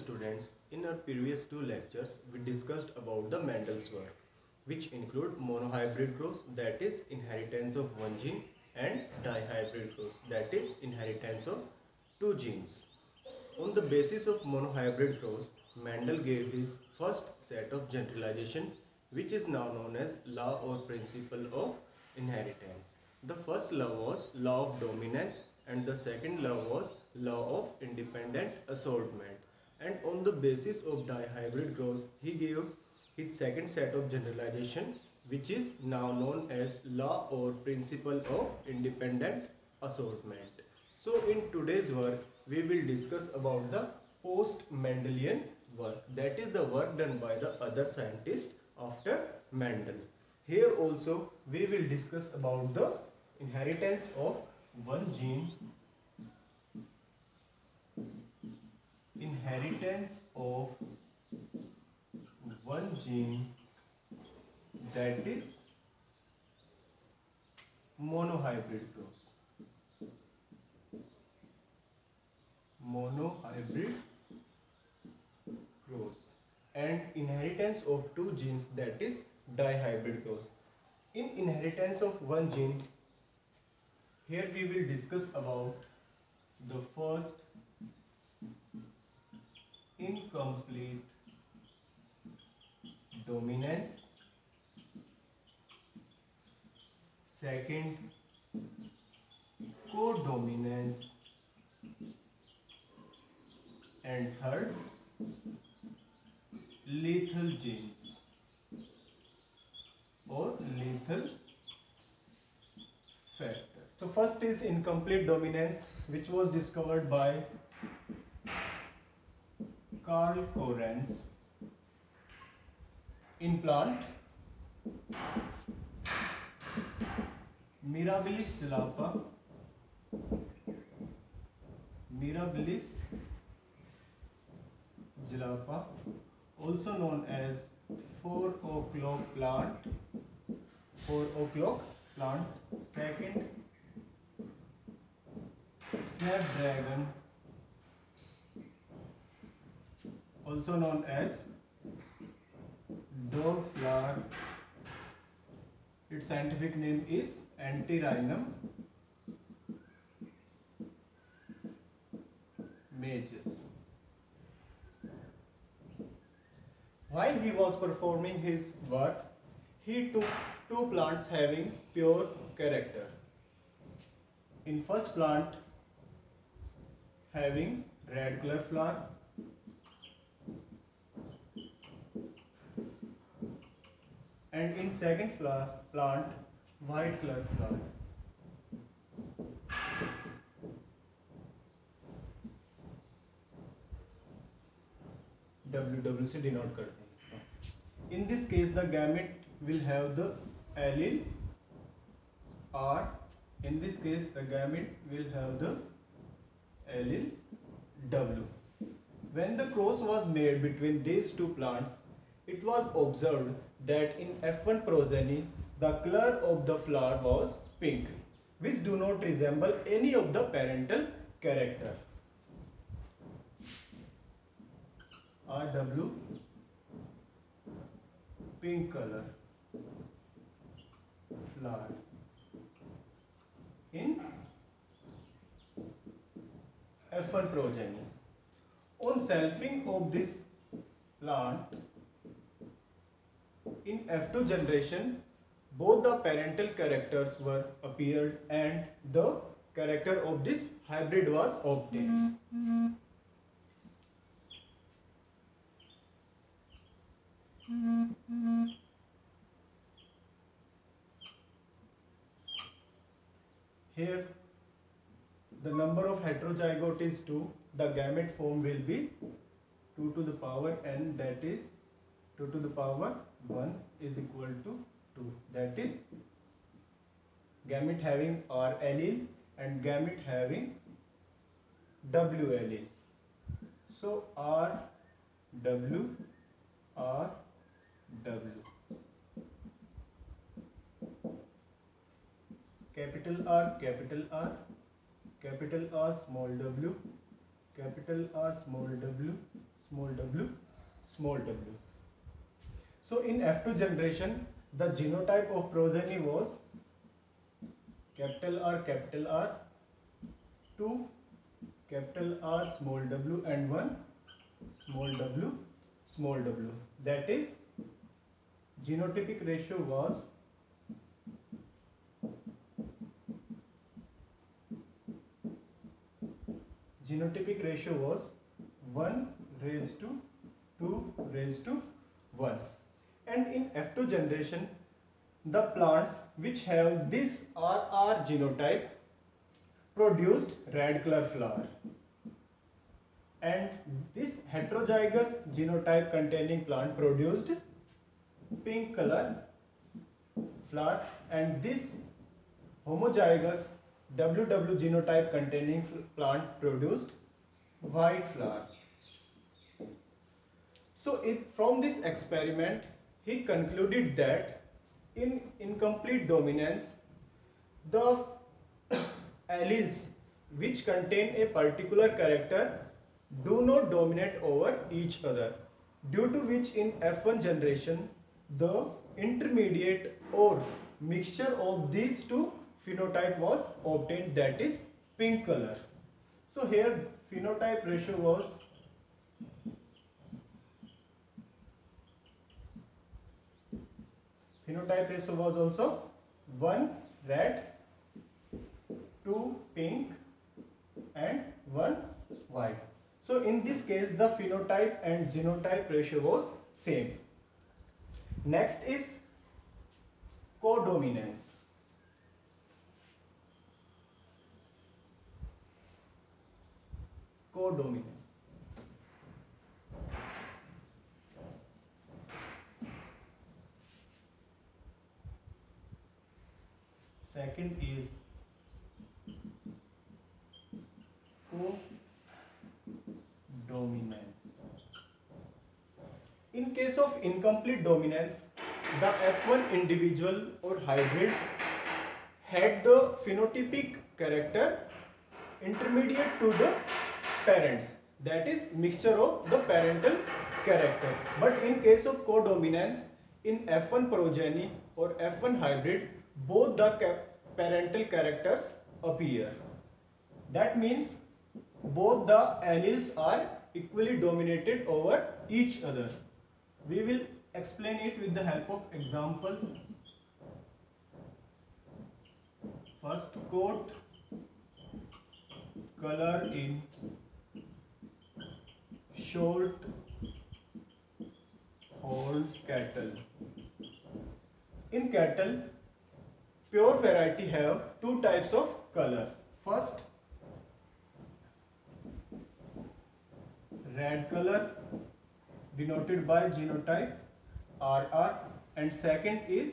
students, in our previous two lectures we discussed about the Mendel's work, which include monohybrid growth, that is inheritance of one gene, and dihybrid growth, that is inheritance of two genes. On the basis of monohybrid growth, Mendel gave his first set of generalization, which is now known as law or principle of inheritance. The first law was law of dominance and the second law was law of independent assortment. And on the basis of dihybrid growth, he gave his second set of generalization, which is now known as law or principle of independent assortment. So in today's work, we will discuss about the post-Mendelian work, that is the work done by the other scientists after Mendel. Here also we will discuss about the inheritance of one gene, that is monohybrid growth. And inheritance of two genes, that is dihybrid growth. In inheritance of one gene, here we will discuss about the first incomplete dominance, second codominance, and third lethal genes or lethal factor. So first is incomplete dominance, which was discovered by Carl Correns in plant Mirabilis jalapa, also known as 4 o'clock plant, second snapdragon, also known as dog flower, its scientific name is Antirrhinum majus. While he was performing his work, he took two plants having pure character. In first plant having red color flower, and in second plant white color flower. WW से denote करते हैं इसको. In this case the gamete will have the allele R. In this case the gamete will have the allele W. When the cross was made between these two plants, it was observed that in F1 progeny the color of the flower was pink, which do not resemble any of the parental character. RW pink color flower in F1 progeny. On selfing of this plant in F2 generation, both the parental characters were appeared and the character of this hybrid was obtained. Here the number of heterozygote is 2, the gamete form will be 2 to the power n, that is 2 to the power 1 is equal to 2, that is gamete having R allele and gamete having W allele. So R W capital R, capital R, capital R, small w, capital R, small w, small w, small w. So in F2 generation, the genotype of progeny was capital R, 2 capital R small w and 1 small w small w. That is, genotypic ratio was 1 raised to 2 raised to 1. And in F2 generation, the plants which have this RR genotype produced red color flower, and this heterozygous genotype containing plant produced pink color flower, and this homozygous WW genotype containing plant produced white flowers. So from this experiment, he concluded that in incomplete dominance, the alleles which contain a particular character do not dominate over each other, due to which in F1 generation, the intermediate or mixture of these two phenotype was obtained, that is pink color. So here phenotype ratio was also 1 red, 2 pink and 1 white. So in this case, the phenotype and genotype ratio was same. Next is codominance. Second is codominance. In case of incomplete dominance, the F1 individual or hybrid had the phenotypic character intermediate to the parents, that is mixture of the parental characters. But in case of codominance, in F1 progeny or F1 hybrid, both the parental characters appear. That means both the alleles are equally dominated over each other. We will explain it with the help of example. First, coat color in short horned cattle. In cattle, pure variety have two types of colors. First, red color denoted by genotype RR, and second is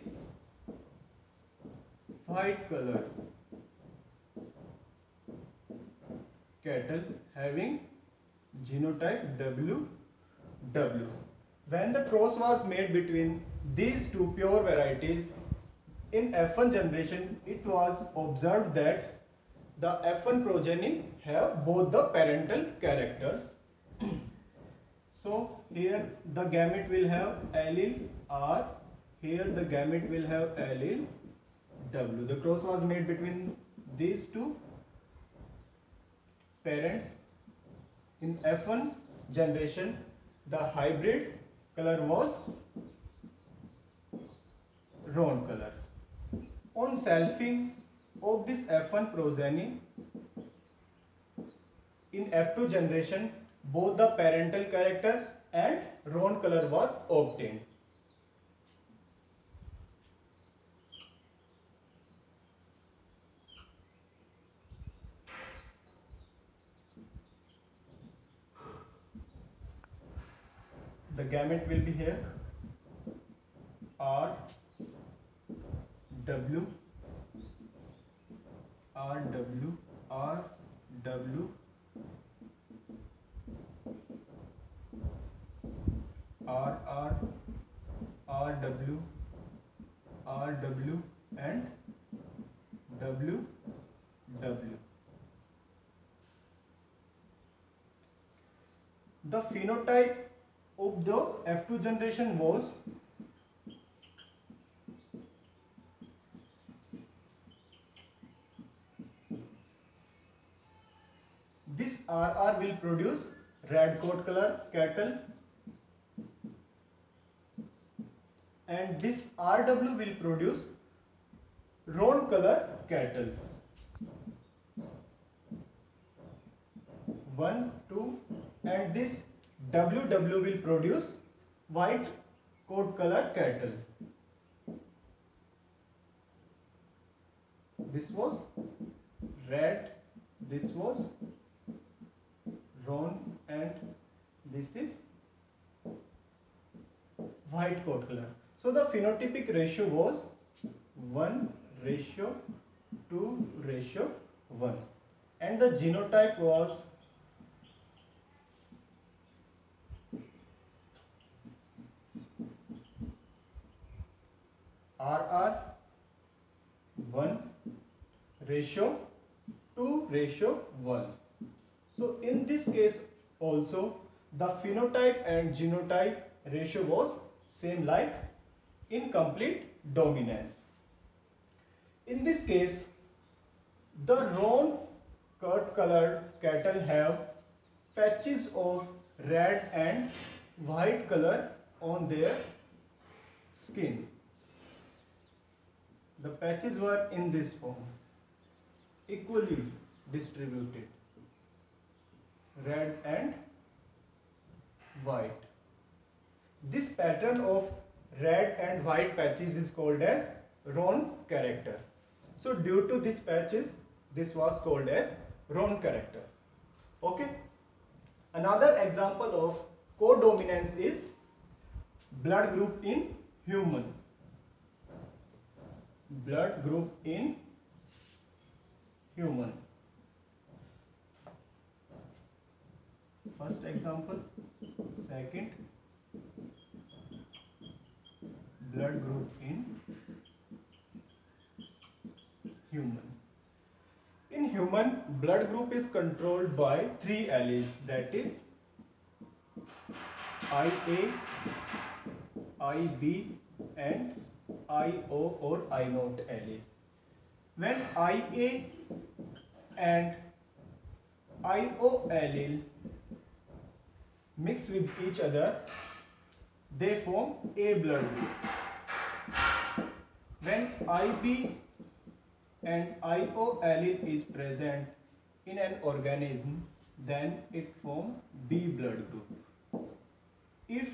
white color cattle having genotype WW. When the cross was made between these two pure varieties in F1 generation, it was observed that the F1 progeny have both the parental characters. So here the gamete will have allele R, here the gamete will have allele W. The cross was made between these two parents. In F1 generation, the hybrid color was roan color. On selfing of this F1 progeny, in F2 generation, both the parental character and roan color was obtained. The gamete will be here R, W, R, W, R, W, R, R, R, W, R, W and W, W. the phenotype of the F2 generation was this RR will produce red coat color cattle and this RW will produce roan color cattle. 1, 2 and this WW will produce white coat color cattle. This was red, this was roan and this is white coat color. So the phenotypic ratio was 1:2:1 and the genotype was RR 1:2:1. So in this case also the phenotype and genotype ratio was same like incomplete dominance. In this case the roan coat colored cattle have patches of red and white color on their skin. The patches were in this form, equally distributed, red and white. This pattern of red and white patches is called as roan character. So due to these patches, this was called as roan character. Okay. Another example of codominance is blood group in human. Blood group in human. First example, second, blood group in human. In human, blood group is controlled by three alleles, that is IA, IB and IO or I naught allele. When IA and IO allele mix with each other, they form A blood group. When IB and IO allele is present in an organism, then it forms B blood group. If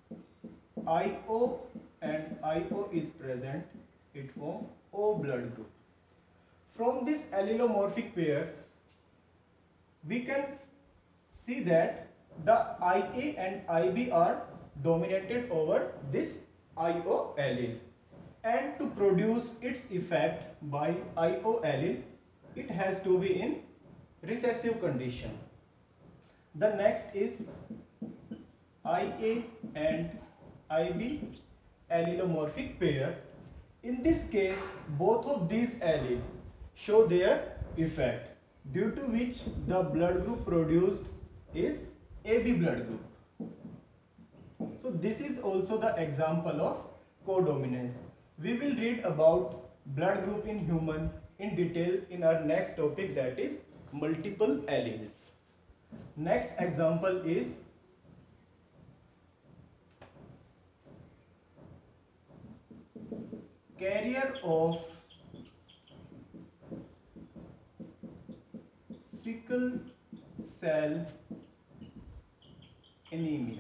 IO and IO is present, it forms O blood group. From this allelomorphic pair, we can see that the IA and IB are dominated over this IO allele, and to produce its effect by IO allele, it has to be in recessive condition. The next is IA and IB allelomorphic pair. In this case, both of these alleles show their effect, due to which the blood group produced is AB blood group. So this is also the example of codominance. We will read about blood group in human in detail in our next topic, that is multiple alleles. Next example is carrier of sickle cell anemia.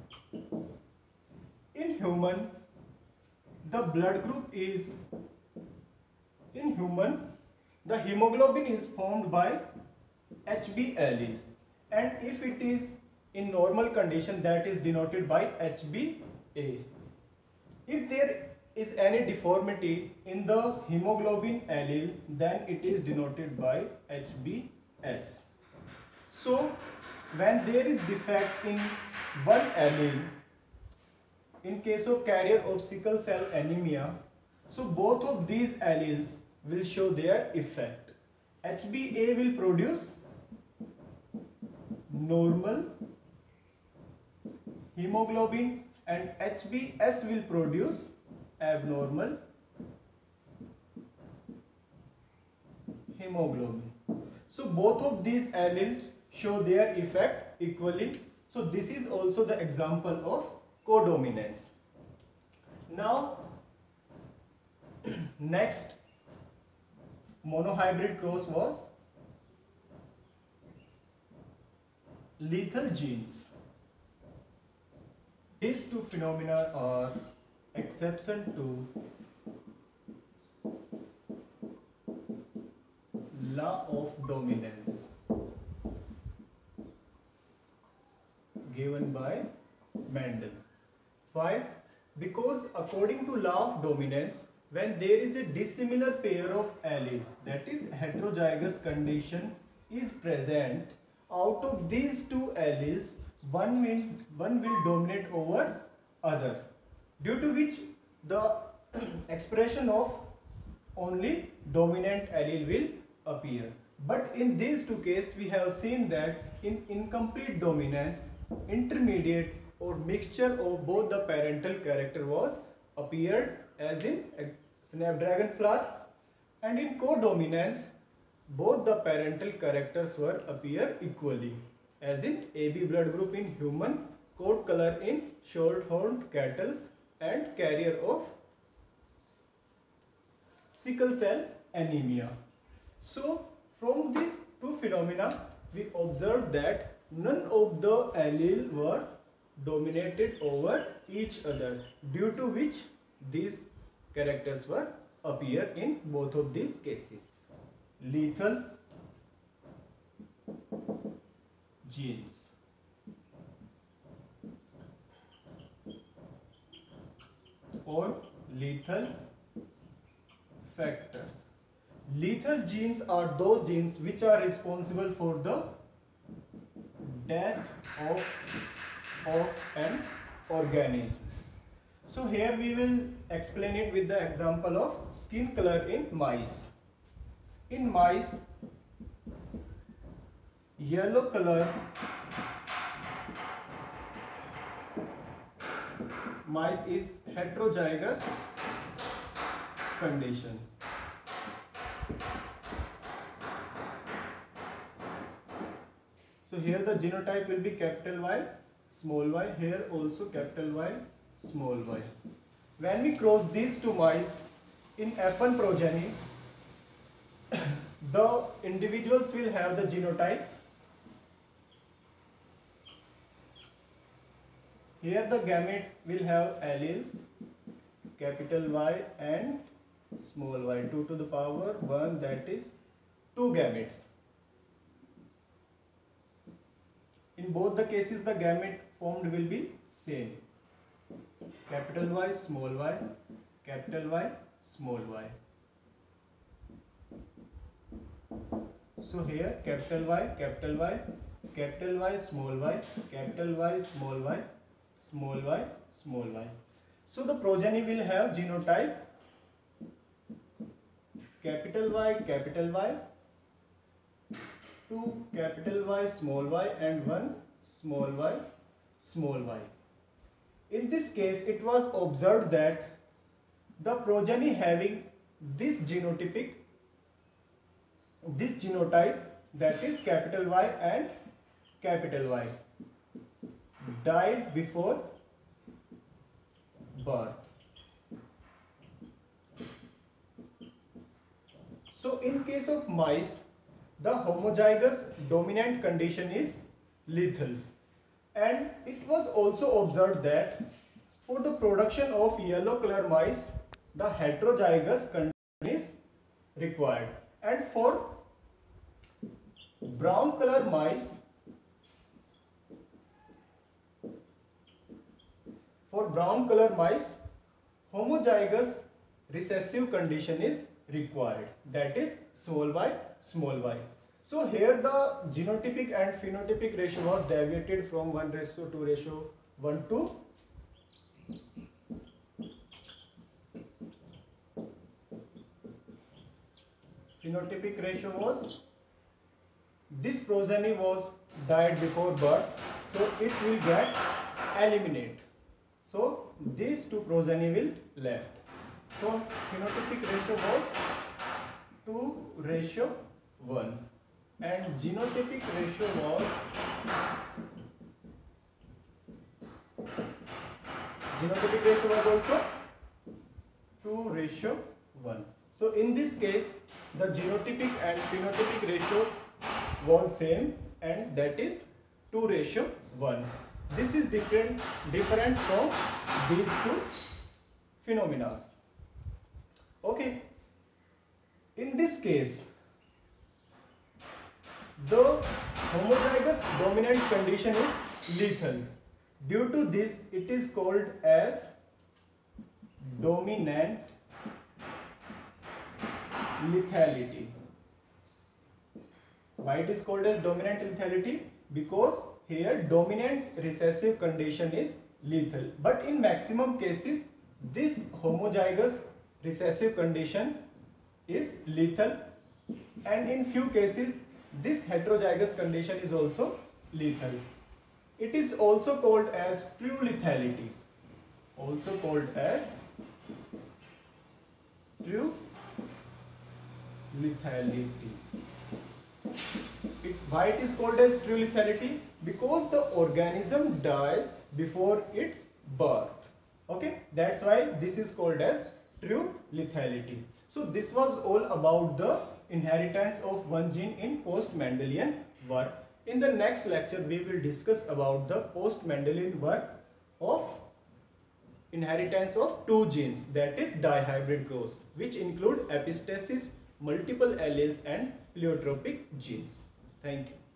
In human, the blood group is, in human, the hemoglobin is formed by HB allele, and if it is in normal condition, that is denoted by HbA. If there is any deformity in the hemoglobin allele, then it is denoted by HbS. So when there is defect in one allele, in case of carrier of sickle cell anemia, so both of these alleles will show their effect. HbA will produce normal hemoglobin, and HbS will produce abnormal hemoglobin. So both of these alleles show their effect equally. So this is also the example of codominance. Now next monohybrid cross was lethal genes. These two phenomena are exception to law of dominance given by Mendel. Why? Because according to law of dominance, when there is a dissimilar pair of allele, that is heterozygous condition is present, out of these two alleles, one will dominate over other, due to which the expression of only dominant allele will appear. But in these two cases, we have seen that in incomplete dominance, intermediate or mixture of both the parental character was appeared, as in snapdragon flower, and in codominance both the parental characters were appear equally, as in AB blood group in human, coat color in short-horned cattle, and carrier of sickle cell anemia. So from these two phenomena, we observed that none of the allele were dominated over each other, due to which these characters were appear in both of these cases. Lethal genes. Or lethal factors. Lethal genes are those genes which are responsible for the death of an organism. So here we will explain it with the example of skin color in mice. In mice, yellow color mice is heterozygous condition. So here the genotype will be capital Y, small y, here also capital Y, small y. When we cross these two mice in F1 progeny, the individuals will have the genotype. Here the gamete will have alleles capital Y and small y, 2 to the power 1, that is 2 gametes. In both the cases the gamete formed will be same, capital Y, small y, capital Y, small y. So here capital Y, capital Y, capital Y, small y, capital Y, small y, small y, small y. So the progeny will have genotype capital Y, 2 capital Y, small y, and 1 small y, small y. In this case, it was observed that the progeny having this genotype, that is capital Y and capital Y, died before birth. So in case of mice, the homozygous dominant condition is lethal, and it was also observed that for the production of yellow color mice, the heterozygous condition is required, and for brown color mice, homozygous recessive condition is required, that is small y, small y. So here the genotypic and phenotypic ratio was deviated from 1:2:1 to phenotypic ratio was, this progeny was died before birth, so it will get eliminate. So these two progeny will left. So phenotypic ratio was 2:1 and genotypic ratio was also 2:1. So in this case the genotypic and phenotypic ratio was same, and that is 2:1. This is different from these two phenomena. Okay, in this case the homozygous dominant condition is lethal. Due to this it is called as dominant lethality. Why it is called as dominant lethality? Because here dominant recessive condition is lethal, but in maximum cases this homozygous recessive condition is lethal, and in few cases this heterozygous condition is also lethal. It is also called as true lethality. Also called as true lethality. Why it is called as true lethality? Because the organism dies before its birth. Okay, that's why this is called as true lethality. So this was all about the inheritance of one gene in post-Mendelian work. In the next lecture we will discuss about the post-Mendelian work of inheritance of two genes, that is dihybrid growth, which include epistasis, multiple alleles and pleiotropic genes. Thank you.